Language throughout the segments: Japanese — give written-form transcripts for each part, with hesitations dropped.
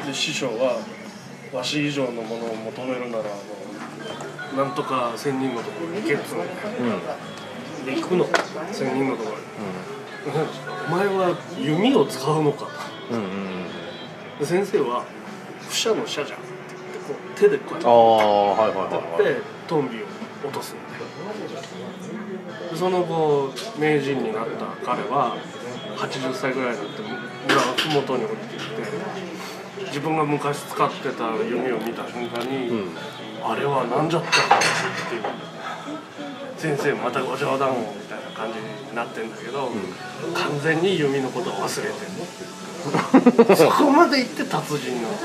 で師匠はわし以上のものを求めるならなんとか仙人のところに行けっつうの、で行くの仙人のところに、お前は弓を使うのか、で先生は不射の射じゃんってこう手でこうやってトンビを落とすんだよ。でその後名人になった彼は80歳ぐらいになって村の麓に降りてきて、自分が昔使ってた弓を見た瞬間に、あれは何じゃったんだっていう、先生またご冗談をみたいな感じになってんだけど、完全に弓のことを忘れてるそこまで行って達人なの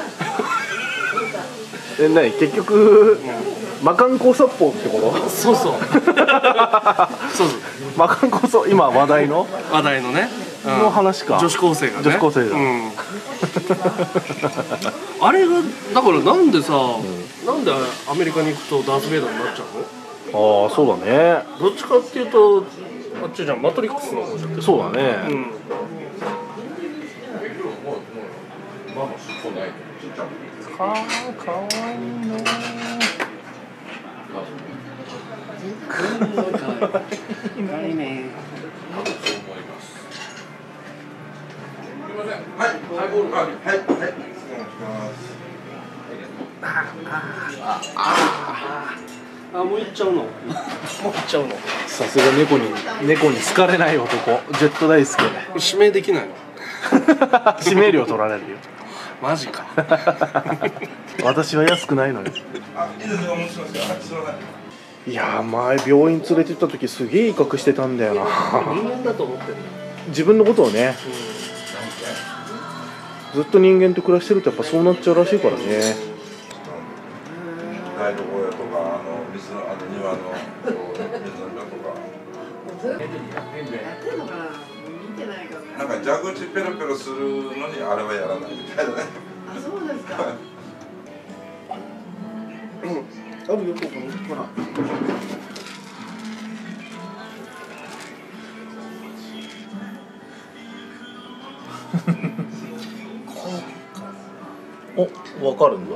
何結局、魔漢光殺法ってこと？ そうそう魔漢光殺、今話題のね、 の話か。 女子高生がね、 女子高生だ、 あれがだからなんでさ、なんでアメリカに行くとダース・ベイダーになっちゃうの？ ああ、そうだね。 どっちかっていうとあっちじゃん、マトリックスの方じゃん。 そうだね。かわいいね。 いいね。 はい、ハイボール、はい、はい、お願いしあ、もう行っちゃうの。もう行っちゃうの。 さすが猫に好かれない男、ジェット大好き。 指名できないの。 指名料取られるよ。 マジか。 私は安くないのよ。いやー、前病院連れてった時すげえ威嚇してたんだよな。 人間だと思ってる。 自分のことをね、ずっと人間と暮らしてるとやっぱそうなっちゃうらしいからね。 台所屋とか水の庭の水飲み場とか。なんか蛇口ペロペロするのにあれはやらないみたいなね。 あ、そうですか。 あるよ、ここに。ほら。 お、わかるんだ。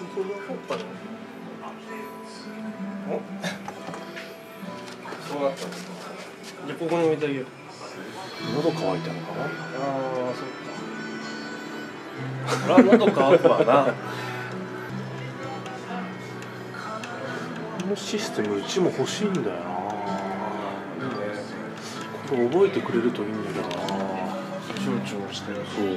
そうなった。じゃあここに置いてあげる。 喉乾いたのかな。 ああ、そっか。そら喉乾くわな。 このシステムうちも欲しいんだよな。 いいね。 これ覚えてくれるといいんだけどな。 チューチューしてる。 そう。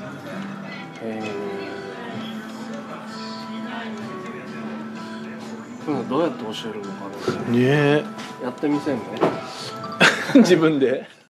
どうやって教えるのかね。 ねえ。 やってみせんの？ 自分で。